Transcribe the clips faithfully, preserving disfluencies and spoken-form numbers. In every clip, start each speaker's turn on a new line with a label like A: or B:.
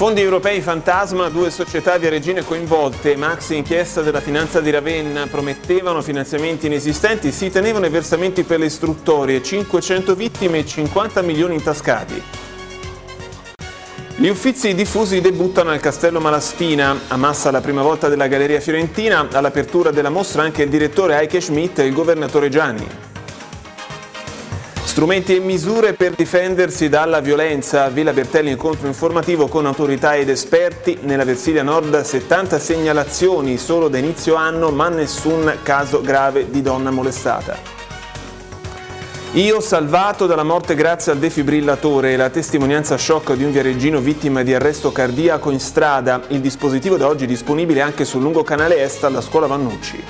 A: Fondi europei fantasma, due società viareggine coinvolte, maxi inchiesta della finanza di Ravenna, promettevano finanziamenti inesistenti, si tenevano i versamenti per le istruttorie, cinquecento vittime e cinquanta milioni intascati. Gli Uffizi diffusi debuttano al Castello Malaspina, a Massa la prima volta della Galleria Fiorentina, all'apertura della mostra anche il direttore Heike Schmidt e il governatore Gianni. Strumenti e misure per difendersi dalla violenza. Villa Bertelli incontro informativo con autorità ed esperti. Nella Versilia Nord settanta segnalazioni solo da inizio anno, ma nessun caso grave di donna molestata. Io salvato dalla morte grazie al defibrillatore, la testimonianza shock di un viareggino vittima di arresto cardiaco in strada. Il dispositivo da oggi disponibile anche sul lungo canale est alla scuola Vannucci.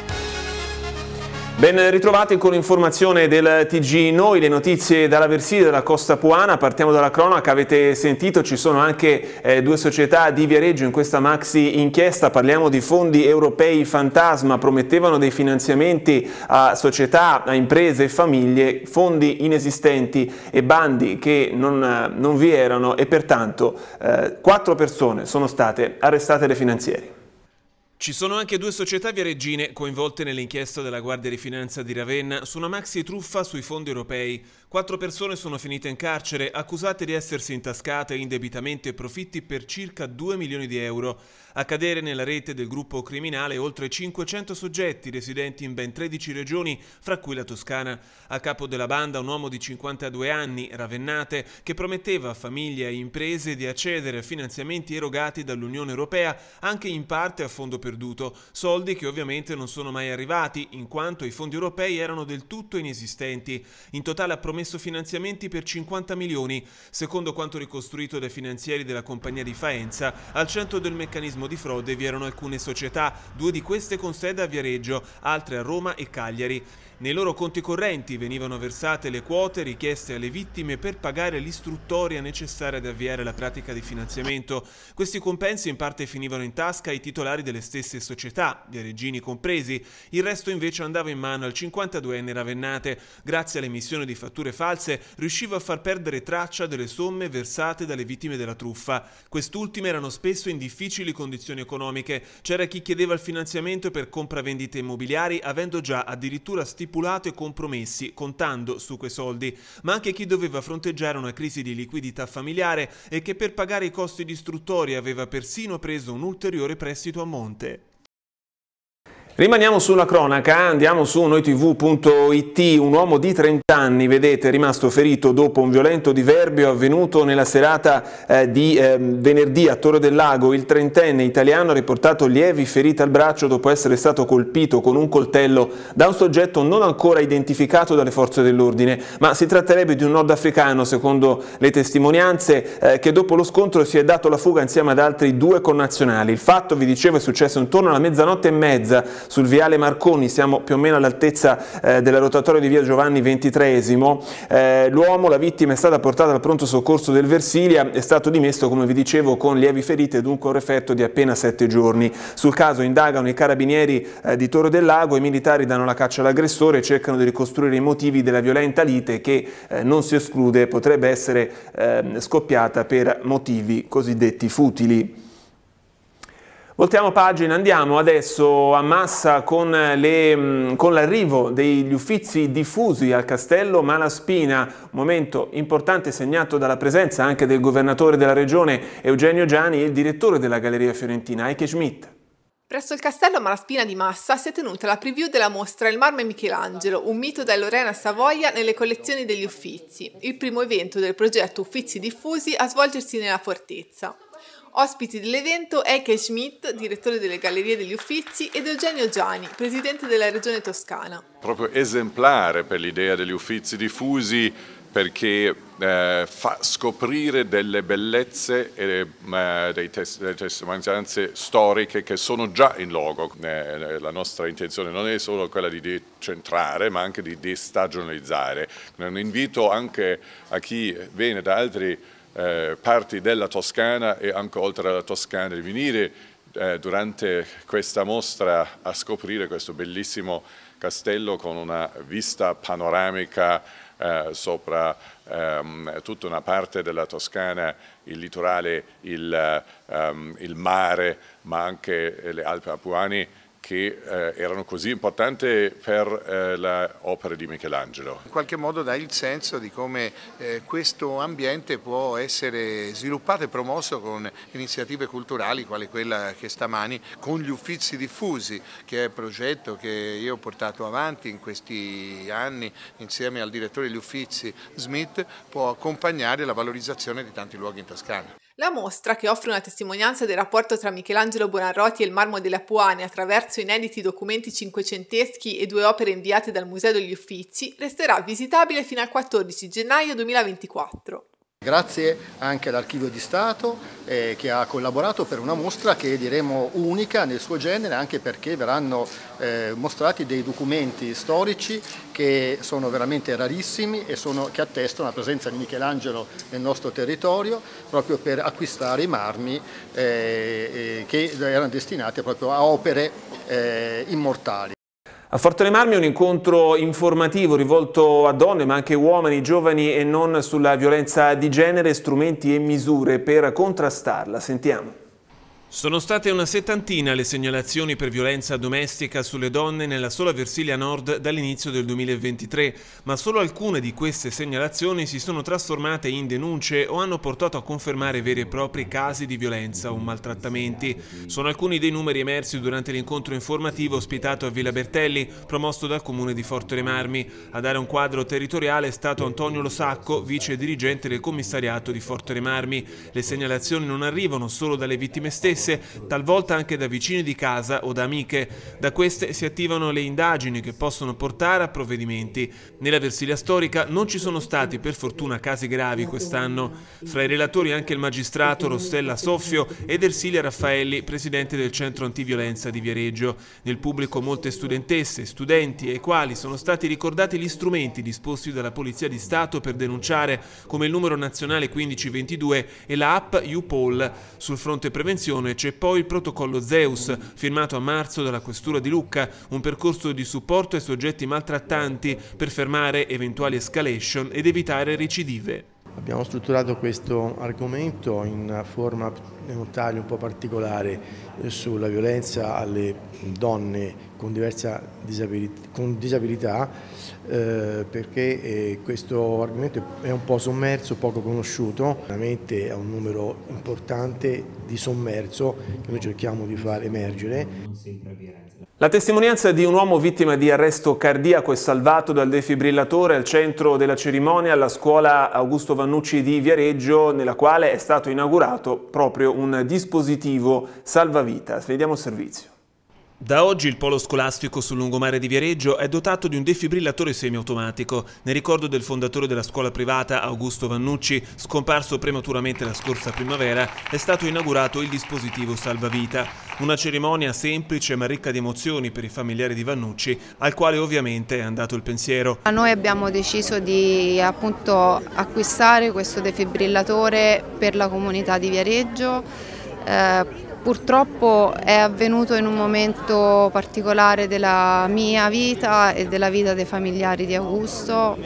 A: Ben ritrovati con l'informazione del T G Noi, le notizie dalla Versilia della Costa Puana. Partiamo dalla cronaca, avete sentito, ci sono anche eh, due società di Viareggio in questa maxi inchiesta. Parliamo di fondi europei fantasma, promettevano dei finanziamenti a società, a imprese e famiglie, fondi inesistenti e bandi che non, non vi erano e pertanto eh, quattro persone sono state arrestate dai finanzieri.
B: Ci sono anche due società viareggine coinvolte nell'inchiesta della Guardia di Finanza di Ravenna su una maxi truffa sui fondi europei. Quattro persone sono finite in carcere, accusate di essersi intascate indebitamente profitti per circa due milioni di euro. A cadere nella rete del gruppo criminale oltre cinquecento soggetti residenti in ben tredici regioni, fra cui la Toscana. A capo della banda un uomo di cinquantadue anni, ravennate, che prometteva a famiglie e imprese di accedere a finanziamenti erogati dall'Unione Europea anche in parte a fondo perduto, soldi che ovviamente non sono mai arrivati in quanto i fondi europei erano del tutto inesistenti. In totale ha promesso finanziamenti per cinquanta milioni. Secondo quanto ricostruito dai finanzieri della compagnia di Faenza, al centro del meccanismo di frode vi erano alcune società, due di queste con sede a Viareggio, altre a Roma e Cagliari. Nei loro conti correnti venivano versate le quote richieste alle vittime per pagare l'istruttoria necessaria ad avviare la pratica di finanziamento. Questi compensi in parte finivano in tasca ai titolari delle stesse società, viareggini compresi. Il resto invece andava in mano al cinquantaduenne ravennate. Grazie all'emissione di fatture false riusciva a far perdere traccia delle somme versate dalle vittime della truffa. Quest'ultime erano spesso in difficili condizioni economiche. C'era chi chiedeva il finanziamento per compravendite immobiliari avendo già addirittura stipulato stipulato e compromessi, contando su quei soldi, ma anche chi doveva fronteggiare una crisi di liquidità familiare e che per pagare i costi di istruttoria aveva persino preso un ulteriore prestito a monte.
A: Rimaniamo sulla cronaca, andiamo su noitv punto it. Un uomo di trenta anni, vedete, è rimasto ferito dopo un violento diverbio avvenuto nella serata eh, di eh, venerdì a Torre del Lago. Il trentenne italiano ha riportato lievi ferite al braccio dopo essere stato colpito con un coltello da un soggetto non ancora identificato dalle forze dell'ordine, ma si tratterebbe di un nordafricano, secondo le testimonianze, eh, che dopo lo scontro si è dato la fuga insieme ad altri due connazionali. Il fatto, vi dicevo, è successo intorno alla mezzanotte e mezza sul viale Marconi, siamo più o meno all'altezza eh, della rotatoria di via Giovanni ventitreesimo. Eh, l'uomo, la vittima, è stata portata al pronto soccorso del Versilia, è stato dimesso, come vi dicevo, con lievi ferite, dunque un referto di appena sette giorni. Sul caso indagano i carabinieri eh, di Torre del Lago, i militari danno la caccia all'aggressore e cercano di ricostruire i motivi della violenta lite che eh, non si esclude potrebbe essere eh, scoppiata per motivi cosiddetti futili. Voltiamo pagina, andiamo adesso a Massa con l'arrivo degli Uffizi diffusi al Castello Malaspina, un momento importante segnato dalla presenza anche del governatore della regione Eugenio Gianni e il direttore della Galleria Fiorentina Heike Schmidt.
C: Presso il Castello Malaspina di Massa si è tenuta la preview della mostra Il marmo e Michelangelo, un mito da Lorena Savoia nelle collezioni degli Uffizi, il primo evento del progetto Uffizi diffusi a svolgersi nella fortezza. Ospiti dell'evento Heike Schmidt, direttore delle Gallerie degli Uffizi, ed Eugenio Gianni, presidente della Regione Toscana.
D: Proprio esemplare per l'idea degli Uffizi diffusi perché eh, fa scoprire delle bellezze e eh, dei tes delle testimonianze storiche che sono già in loco. Eh, la nostra intenzione non è solo quella di decentrare ma anche di destagionalizzare. Un invito anche a chi viene da altri Eh, parti della Toscana e anche oltre la Toscana di venire eh, durante questa mostra a scoprire questo bellissimo castello con una vista panoramica eh, sopra ehm, tutta una parte della Toscana, il litorale, il, ehm, il mare, ma anche le Alpi Apuane, che eh, erano così importanti per eh, l'opera di Michelangelo.
E: In qualche modo dà il senso di come eh, questo ambiente può essere sviluppato e promosso con iniziative culturali quale quella che stamani con gli Uffizi Diffusi, che è il progetto che io ho portato avanti in questi anni insieme al direttore degli Uffizi Smith, può accompagnare la valorizzazione di tanti luoghi in Toscana.
C: La mostra, che offre una testimonianza del rapporto tra Michelangelo Buonarroti e il marmo delle Apuane attraverso inediti documenti cinquecenteschi e due opere inviate dal Museo degli Uffizi, resterà visitabile fino al quattordici gennaio duemilaventiquattro.
F: Grazie anche all'Archivio di Stato eh, che ha collaborato per una mostra che diremo unica nel suo genere, anche perché verranno eh, mostrati dei documenti storici che sono veramente rarissimi e sono, che attestano la presenza di Michelangelo nel nostro territorio, proprio per acquistare i marmi eh, eh, che erano destinati proprio a opere eh, immortali.
A: A Forte dei Marmi un incontro informativo rivolto a donne ma anche uomini, giovani e non, sulla violenza di genere, strumenti e misure per contrastarla. Sentiamo.
B: Sono state una settantina le segnalazioni per violenza domestica sulle donne nella sola Versilia Nord dall'inizio del duemilaventitré, ma solo alcune di queste segnalazioni si sono trasformate in denunce o hanno portato a confermare veri e propri casi di violenza o maltrattamenti. Sono alcuni dei numeri emersi durante l'incontro informativo ospitato a Villa Bertelli, promosso dal Comune di Forte dei Marmi. A dare un quadro territoriale è stato Antonio Losacco, vice dirigente del commissariato di Forte dei Marmi. Le segnalazioni non arrivano solo dalle vittime stesse, talvolta anche da vicini di casa o da amiche. Da queste si attivano le indagini che possono portare a provvedimenti. Nella Versilia storica non ci sono stati per fortuna casi gravi quest'anno. Fra i relatori anche il magistrato Rossella Soffio ed Ersilia Raffaelli, presidente del centro antiviolenza di Viareggio. Nel pubblico molte studentesse, studenti ai quali sono stati ricordati gli strumenti disposti dalla Polizia di Stato per denunciare, come il numero nazionale quindici ventidue e la app YouPol. Sul fronte prevenzione c'è poi il protocollo Zeus, firmato a marzo dalla Questura di Lucca, un percorso di supporto ai soggetti maltrattanti per fermare eventuali escalation ed evitare recidive.
G: Abbiamo strutturato questo argomento in forma, in un taglio un po' particolare sulla violenza alle donne con diversa disabilità, con disabilità eh, perché eh, questo argomento è un po' sommerso, poco conosciuto, veramente è un numero importante di sommerso che noi cerchiamo di far emergere.
A: La testimonianza di un uomo vittima di arresto cardiaco e salvato dal defibrillatore al centro della cerimonia alla scuola Augusto Vannucci di Viareggio, nella quale è stato inaugurato proprio un dispositivo salvavita. Vediamo il servizio.
B: Da oggi il polo scolastico sul lungomare di Viareggio è dotato di un defibrillatore semiautomatico. Nel ricordo del fondatore della scuola privata Augusto Vannucci, scomparso prematuramente la scorsa primavera, è stato inaugurato il dispositivo salvavita. Una cerimonia semplice ma ricca di emozioni per i familiari di Vannucci, al quale ovviamente è andato il pensiero.
H: Noi abbiamo deciso di appunto acquistare questo defibrillatore per la comunità di Viareggio. Eh, Purtroppo è avvenuto in un momento particolare della mia vita e della vita dei familiari di Augusto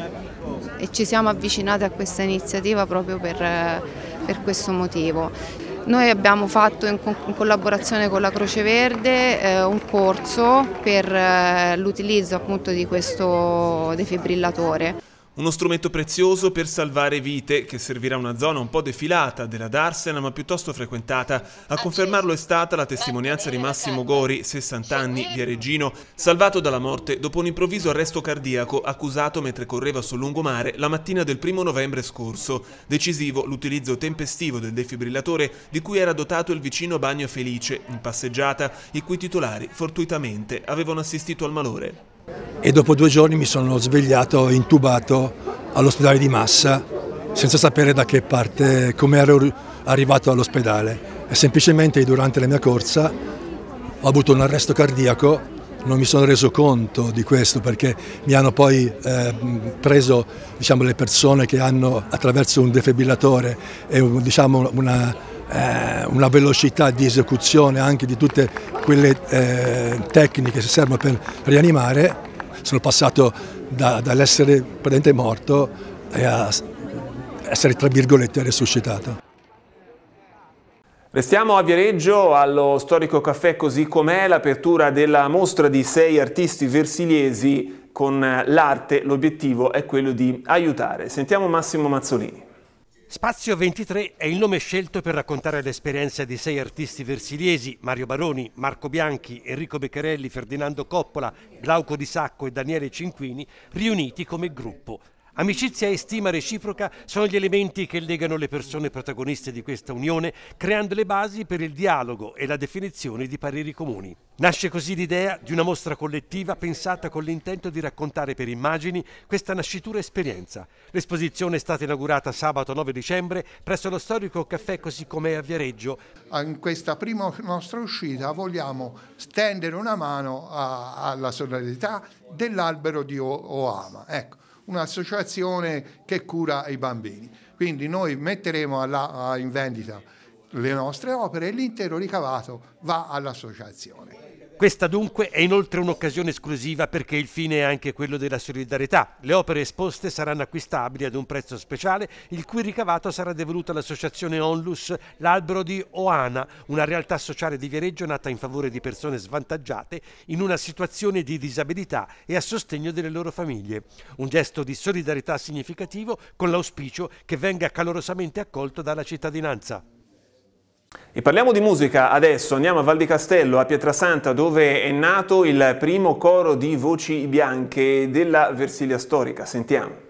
H: e ci siamo avvicinati a questa iniziativa proprio per, per questo motivo. Noi abbiamo fatto in, in collaborazione con la Croce Verde eh, un corso per eh, l'utilizzo appunto di questo defibrillatore.
B: Uno strumento prezioso per salvare vite che servirà a una zona un po' defilata della Darsena ma piuttosto frequentata. A confermarlo è stata la testimonianza di Massimo Gori, sessanta anni, viareggino, salvato dalla morte dopo un improvviso arresto cardiaco accusato mentre correva sul lungomare la mattina del primo novembre scorso. Decisivo l'utilizzo tempestivo del defibrillatore di cui era dotato il vicino Bagno Felice, in passeggiata, i cui titolari fortuitamente avevano assistito al malore.
I: E dopo due giorni mi sono svegliato intubato all'ospedale di Massa senza sapere da che parte, come ero arrivato all'ospedale. E semplicemente durante la mia corsa ho avuto un arresto cardiaco, non mi sono reso conto di questo perché mi hanno poi eh, preso diciamo, le persone che hanno attraverso un defibrillatore e un, diciamo, una, eh, una velocità di esecuzione anche di tutte quelle eh, tecniche che servono per rianimare. sono passato da, dall'essere praticamente morto a essere, tra virgolette, resuscitato.
A: Restiamo a Viareggio, allo storico caffè Così Com'è, l'apertura della mostra di sei artisti versiliesi con l'arte. L'obiettivo è quello di aiutare. Sentiamo Massimo Mazzolini.
J: Spazio ventitré è il nome scelto per raccontare l'esperienza di sei artisti versiliesi, Mario Baroni, Marco Bianchi, Enrico Beccherelli, Ferdinando Coppola, Glauco Di Sacco e Daniele Cinquini, riuniti come gruppo. Amicizia e stima reciproca sono gli elementi che legano le persone protagoniste di questa unione, creando le basi per il dialogo e la definizione di pareri comuni. Nasce così l'idea di una mostra collettiva pensata con l'intento di raccontare per immagini questa nascitura esperienza. L'esposizione è stata inaugurata sabato nove dicembre presso lo storico caffè Così Com'è a Viareggio.
E: In questa prima nostra uscita vogliamo stendere una mano a, alla solidarietà dell'Albero di Oama. Ecco. Un'associazione che cura i bambini. Quindi noi metteremo alla, in vendita le nostre opere e l'intero ricavato va all'associazione.
J: Questa dunque è inoltre un'occasione esclusiva perché il fine è anche quello della solidarietà. Le opere esposte saranno acquistabili ad un prezzo speciale, il cui ricavato sarà devoluto all'associazione Onlus L'Albero di Oana, una realtà sociale di Viareggio nata in favore di persone svantaggiate in una situazione di disabilità e a sostegno delle loro famiglie. Un gesto di solidarietà significativo con l'auspicio che venga calorosamente accolto dalla cittadinanza.
A: E parliamo di musica adesso, andiamo a Val di Castello, a Pietrasanta, dove è nato il primo coro di voci bianche della Versilia storica. Sentiamo.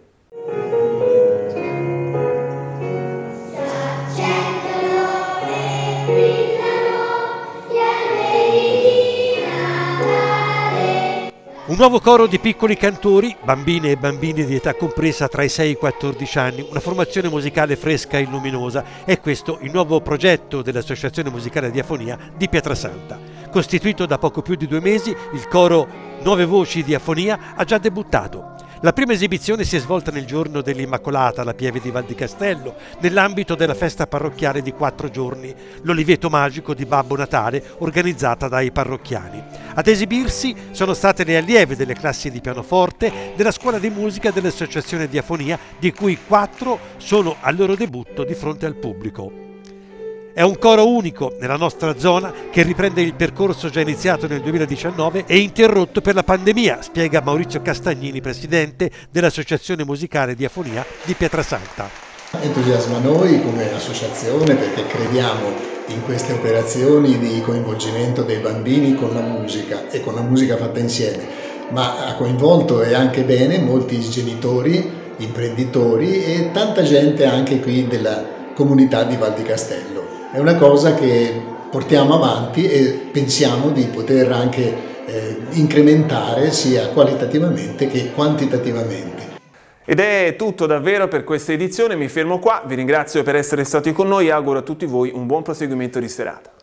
J: Un nuovo coro di piccoli cantori, bambine e bambini di età compresa tra i sei e i quattordici anni, una formazione musicale fresca e luminosa. È questo il nuovo progetto dell'Associazione Musicale di Afonia di Pietrasanta. Costituito da poco più di due mesi, il coro Nuove Voci di Afonia ha già debuttato. La prima esibizione si è svolta nel giorno dell'Immacolata alla Pieve di Val di Castello, nell'ambito della festa parrocchiale di quattro giorni, l'Oliveto Magico di Babbo Natale, organizzata dai parrocchiani. Ad esibirsi sono state le allieve delle classi di pianoforte della scuola di musica dell'Associazione di Afonia, di cui quattro sono al loro debutto di fronte al pubblico. È un coro unico nella nostra zona che riprende il percorso già iniziato nel duemiladiciannove e interrotto per la pandemia, spiega Maurizio Castagnini, presidente dell'Associazione Musicale di Afonia di Pietrasanta.
K: Entusiasma noi come associazione perché crediamo in queste operazioni di coinvolgimento dei bambini con la musica e con la musica fatta insieme, ma ha coinvolto e anche bene molti genitori, imprenditori e tanta gente anche qui della comunità di Val di Castello. È una cosa che portiamo avanti e pensiamo di poter anche eh, incrementare sia qualitativamente che quantitativamente.
A: Ed è tutto davvero per questa edizione, mi fermo qua, vi ringrazio per essere stati con noi e auguro a tutti voi un buon proseguimento di serata.